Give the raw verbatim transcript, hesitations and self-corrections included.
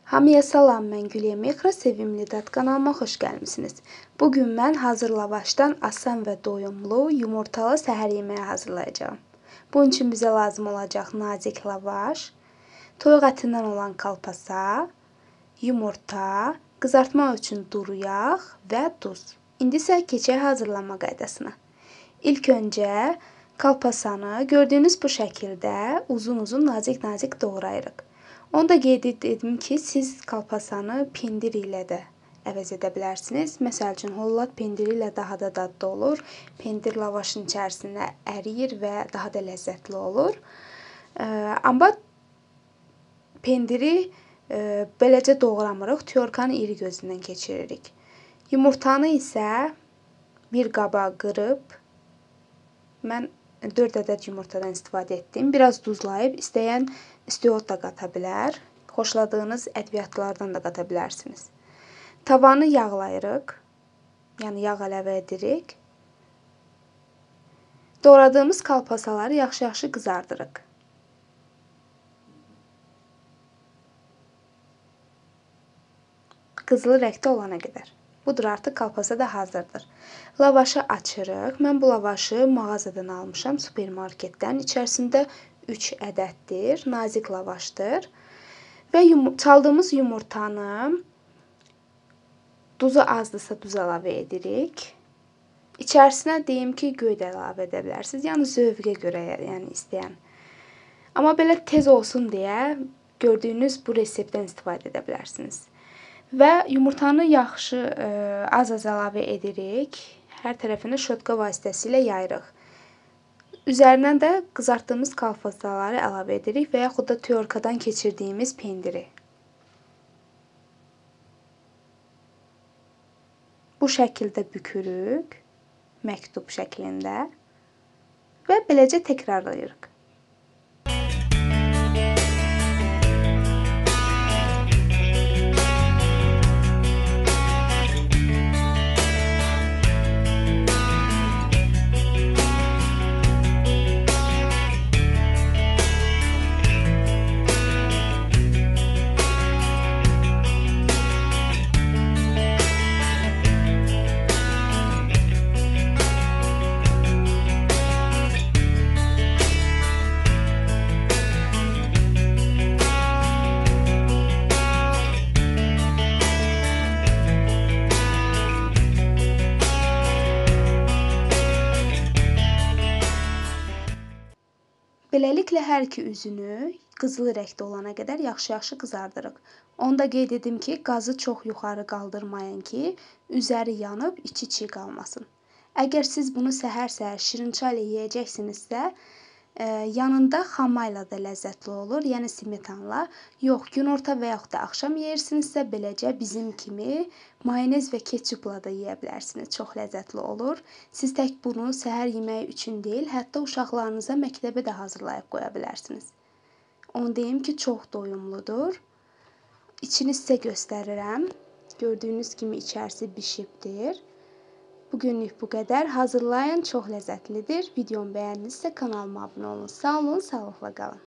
Hamıya salam, mən Gülya Mikro, Sevimli Dad kanalıma xoş gəlmisiniz. Bugün mən hazır lavaşdan asan və doyumlu yumurtalı səhər yeməyi hazırlayacağım. Bunun üçün bizə lazım olacaq nazik lavaş, toyuq ətindən olan kalpasa, yumurta, qızartmaq üçün duru yağ və duz. İndi isə keçək hazırlama qaydasına. İlk öncə kalpasanı gördüyünüz bu şəkildə uzun-uzun nazik-nazik doğrayırıq. Onu da qeyd etdim ki, siz kalpasanı pendir ilə də əvəz edə bilərsiniz. Məsəl üçün, hollat pendiri ilə daha da dadlı olur. Pendir lavaşın içərisində əriyir və daha da ləzzətli olur. Amma pendiri beləcə doğramırıq, tyorkanı iri gözündən keçiririk. Yumurtanı isə bir qaba qırıb, mən dörd ədəd yumurtadan istifadə etdim. Biraz duzlayıb, istəyən istiot da qata bilər. Xoşladığınız ədviyyatlardan da qata bilərsiniz. Tavanı yağlayırıq. Yəni yağ əlavə edirik. Doğradığımız kalpasaları yaxşı-yaxşı qızardırıq. Qızılı rəngdə olana qədər. Budur, artıq kalpasa da hazırdır. Lavaşı açırıq. Mən bu lavaşı mağazadan almışam, supermarketdən. İçərisində üç ədəddir. Nazik lavaşdır. Və yum çaldığımız yumurtanı duzu azdırsa duz əlavə edirik. İçərisinə deyim ki, göy də əlavə edə bilərsiniz. Yəni zövqə görə, yəni istəyən. Amma belə tez olsun deyə gördüyünüz bu reseptdən istifadə edə bilərsiniz. Və yumurtanı yaxşı az-az əlavə edirik. Hər tərəfini şotka vasitəsilə yayırıq. Üzərindən də qızartdığımız kalpasaları əlavə edirik və yaxud da tyorkadan keçirdiyimiz pendiri. Bu şəkildə bükürük, məktub şəklində və beləcə təkrarlayırıq. Beləliklə, hər iki üzünü qızılı rəngdə olana qədər yaxşı-yaxşı qızardırıq. Onu da qeyd edim ki, qazı çox yuxarı qaldırmayın ki, üzəri yanıb, içi çiğ qalmasın. Əgər siz bunu səhər-səhər şirin çay ilə yeyəcəksinizsə, yanında xamayla da ləzzətli olur, yəni smetanla. Yox, günorta və yaxud da axşam yeyirsinizsə, beləcə bizim kimi mayonez və ketçupla da yeyə bilərsiniz. Çox ləzzətli olur. Siz tək bunu səhər yeməyi üçün deyil, hətta uşaqlarınıza məktəbə də hazırlayıb qoya bilərsiniz. Onu deyim ki, çox doyumludur. İçini sizə göstərirəm. Gördüyünüz kimi içərisi bişibdir. Bugünlük bu qədər. Hazırlayın, çox ləzzətlidir. Videomu bəyəndinizsə kanalıma abunə olun. Sağ olun, sağlıqla qalın.